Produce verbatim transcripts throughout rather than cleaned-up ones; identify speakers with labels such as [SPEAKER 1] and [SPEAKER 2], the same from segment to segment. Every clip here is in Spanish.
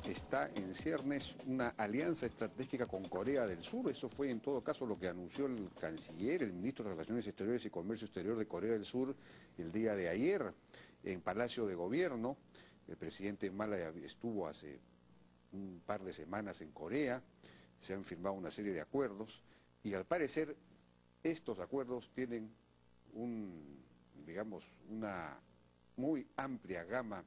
[SPEAKER 1] está en ciernes una alianza estratégica con Corea del Sur. Eso fue en todo caso lo que anunció el canciller, el ministro de Relaciones Exteriores y Comercio Exterior de Corea del Sur el día de ayer en Palacio de Gobierno. El presidente Mala estuvo hace un par de semanas en Corea, se han firmado una serie de acuerdos y al parecer estos acuerdos tienen un, digamos, una muy amplia gama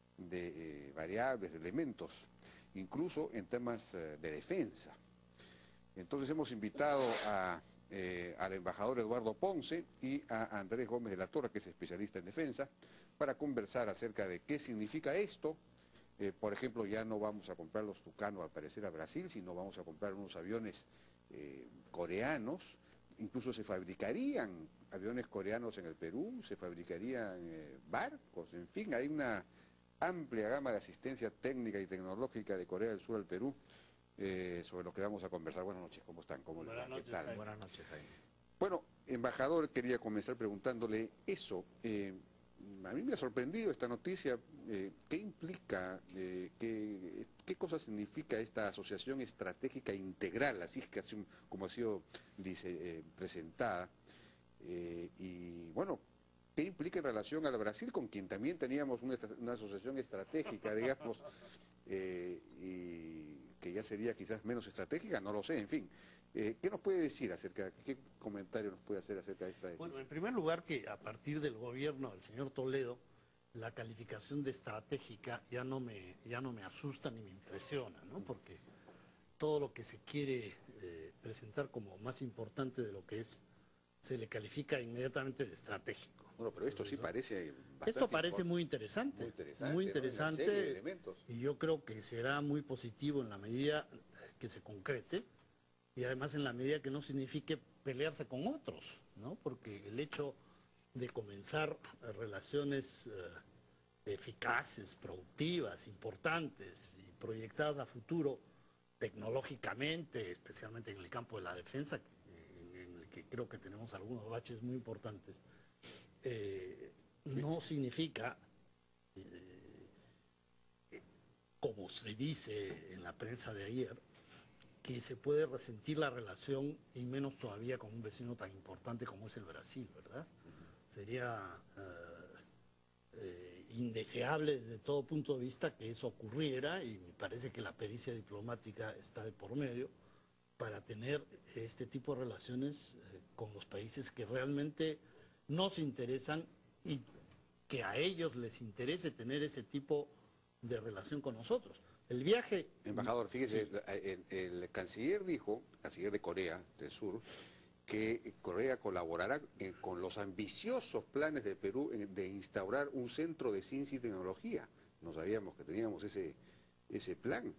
[SPEAKER 1] de eh, variables, de elementos, incluso en temas eh, de defensa. Entonces hemos invitado a, eh, al embajador Eduardo Ponce y a Andrés Gómez de la Torre, que es especialista en defensa, para conversar acerca de qué significa esto. Eh, por ejemplo, ya no vamos a comprar los Tucano al parecer a Brasil, sino vamos a comprar unos aviones eh, coreanos. Incluso se fabricarían aviones coreanos en el Perú, se fabricarían eh, barcos, en fin, hay una amplia gama de asistencia técnica y tecnológica de Corea del Sur al Perú, eh, sobre lo que vamos a conversar. Buenas noches, ¿cómo están? ¿Cómo
[SPEAKER 2] Buenas noches,
[SPEAKER 1] ¿Qué tal?
[SPEAKER 2] Jaime. Buenas noches, Jaime.
[SPEAKER 1] Bueno, embajador, quería comenzar preguntándole eso. Eh, a mí me ha sorprendido esta noticia. Eh, ¿Qué implica, eh, qué, qué cosa significa esta asociación estratégica integral, así es que así como ha sido dice, eh, presentada? Eh, y bueno, ¿qué implica en relación al Brasil, con quien también teníamos una, una asociación estratégica, digamos, eh, y que ya sería quizás menos estratégica? No lo sé, en fin. Eh, ¿Qué nos puede decir acerca, qué comentario nos puede hacer acerca de esta decisión?
[SPEAKER 2] Bueno, en primer lugar, que a partir del gobierno del señor Toledo, la calificación de estratégica ya no me, ya no me asusta ni me impresiona, ¿no? Porque todo lo que se quiere eh, presentar como más importante de lo que es, se le califica inmediatamente de estratégico.
[SPEAKER 1] Bueno, pero esto sí parece bastante
[SPEAKER 2] Esto parece muy interesante,
[SPEAKER 1] muy interesante,
[SPEAKER 2] muy
[SPEAKER 1] ¿no?
[SPEAKER 2] interesante,
[SPEAKER 1] Una serie de elementos.
[SPEAKER 2] Y yo creo que será muy positivo en la medida que se concrete y además en la medida que no signifique pelearse con otros, ¿no? Porque el hecho de comenzar relaciones eh, eficaces, productivas, importantes y proyectadas a futuro tecnológicamente, especialmente en el campo de la defensa, en el que creo que tenemos algunos baches muy importantes, eh, no significa, eh, como se dice en la prensa de ayer, que se puede resentir la relación, y menos todavía con un vecino tan importante como es el Brasil, ¿verdad? Sería eh, eh, indeseable desde todo punto de vista que eso ocurriera, y me parece que la pericia diplomática está de por medio para tener este tipo de relaciones eh, con los países que realmente nos interesan y que a ellos les interese tener ese tipo de relación con nosotros. El viaje...
[SPEAKER 1] Embajador, fíjese,
[SPEAKER 2] sí.
[SPEAKER 1] el, el canciller dijo, canciller de Corea del Sur, que Corea colaborará eh, con los ambiciosos planes de Perú eh, de instaurar un centro de ciencia y tecnología. No sabíamos que teníamos ese, ese plan.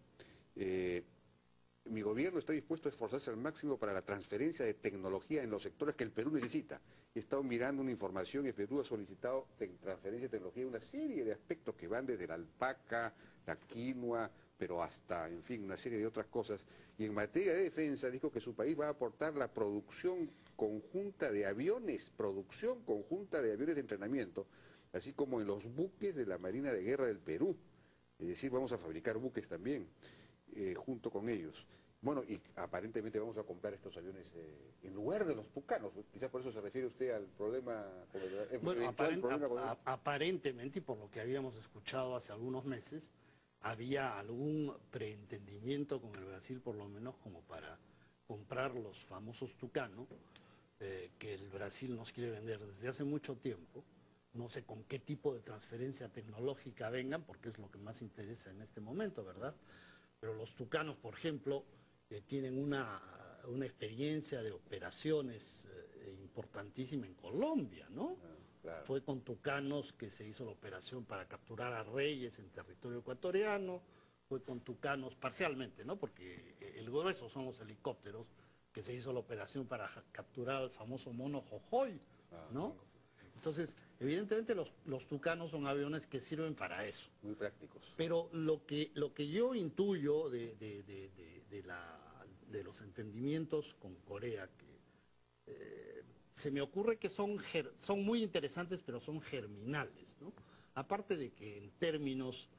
[SPEAKER 1] Eh, mi gobierno está dispuesto a esforzarse al máximo para la transferencia de tecnología en los sectores que el Perú necesita. He estado mirando una información y el Perú ha solicitado transferencia de tecnología en una serie de aspectos que van desde la alpaca, la quinoa, pero hasta, en fin, una serie de otras cosas. Y en materia de defensa dijo que su país va a aportar la producción conjunta de aviones, producción conjunta de aviones de entrenamiento, así como en los buques de la Marina de Guerra del Perú. Es decir, vamos a fabricar buques también. Eh, junto con ellos. Bueno, y aparentemente vamos a comprar estos aviones eh, en lugar de los Tucanos. Quizás por eso se refiere usted al problema... El
[SPEAKER 2] bueno, aparent,
[SPEAKER 1] problema con...
[SPEAKER 2] a, aparentemente, y por lo que habíamos escuchado hace algunos meses, había algún preentendimiento con el Brasil, por lo menos como para comprar los famosos Tucano, eh, que el Brasil nos quiere vender desde hace mucho tiempo. No sé con qué tipo de transferencia tecnológica vengan, porque es lo que más interesa en este momento, ¿verdad? Pero los Tucanos, por ejemplo, eh, tienen una, una experiencia de operaciones eh, importantísima en Colombia, ¿no? Ah, claro. Fue con Tucanos que se hizo la operación para capturar a Reyes en territorio ecuatoriano, fue con Tucanos parcialmente, ¿no? Porque el grueso son los helicópteros, que se hizo la operación para capturar al famoso mono Jojoy, ¿no? Ah, entonces, evidentemente los, los Tucanos son aviones que sirven para eso.
[SPEAKER 1] Muy prácticos.
[SPEAKER 2] Pero lo que, lo que yo intuyo de, de, de, de, de, la, de los entendimientos con Corea, que eh, se me ocurre que son, son muy interesantes, pero son germinales, ¿no? Aparte de que en términos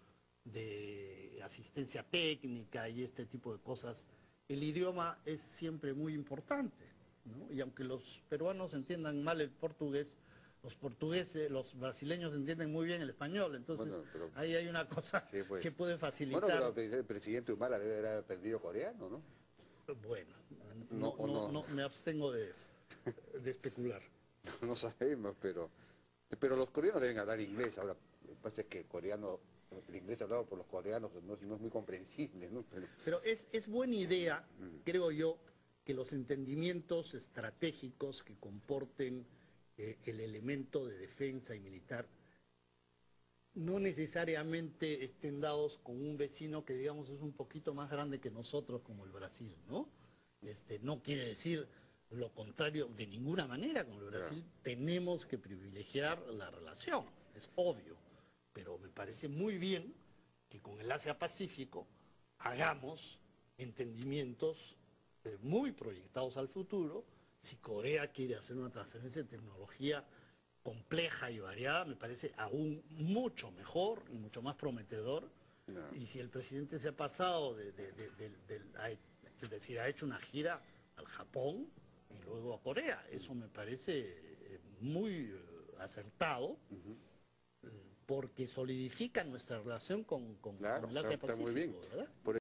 [SPEAKER 2] de asistencia técnica y este tipo de cosas, el idioma es siempre muy importante, ¿no? Y aunque los peruanos entiendan mal el portugués, los portugueses, los brasileños entienden muy bien el español, entonces
[SPEAKER 1] Bueno, pero-
[SPEAKER 2] ahí hay una cosa
[SPEAKER 1] Sí, pues.
[SPEAKER 2] que puede facilitar.
[SPEAKER 1] Bueno, pero el presidente Humala debe haber aprendido coreano, ¿no?
[SPEAKER 2] Bueno,
[SPEAKER 1] No,
[SPEAKER 2] no,
[SPEAKER 1] o
[SPEAKER 2] no,
[SPEAKER 1] no.
[SPEAKER 2] no, me abstengo de, de especular.
[SPEAKER 1] No sabemos, pero pero los coreanos deben hablar inglés. Ahora, lo que pasa es que el coreano, el inglés hablado por los coreanos no, no es muy comprensible, ¿no? Pero,
[SPEAKER 2] Pero es, es buena idea, creo yo, que los entendimientos estratégicos que comporten eh, el elemento de defensa y militar no necesariamente estén dados con un vecino que, digamos, es un poquito más grande que nosotros, como el Brasil, ¿no? Este, no quiere decir lo contrario de ninguna manera con el Brasil.
[SPEAKER 1] Claro.
[SPEAKER 2] Tenemos que privilegiar la relación, es obvio, pero me parece muy bien que con el Asia-Pacífico hagamos entendimientos eh, muy proyectados al futuro. Si Corea quiere hacer una transferencia de tecnología compleja y variada, me parece aún mucho mejor y mucho más prometedor.
[SPEAKER 1] No.
[SPEAKER 2] Y si el presidente se ha pasado, de, de, de, de, de, de, es decir, ha hecho una gira al Japón y luego a Corea, eso me parece muy acertado, uh-huh. porque solidifica nuestra relación con, con,
[SPEAKER 1] claro,
[SPEAKER 2] con el Asia-Pacífico,
[SPEAKER 1] está muy bien.
[SPEAKER 2] ¿verdad?
[SPEAKER 1] Por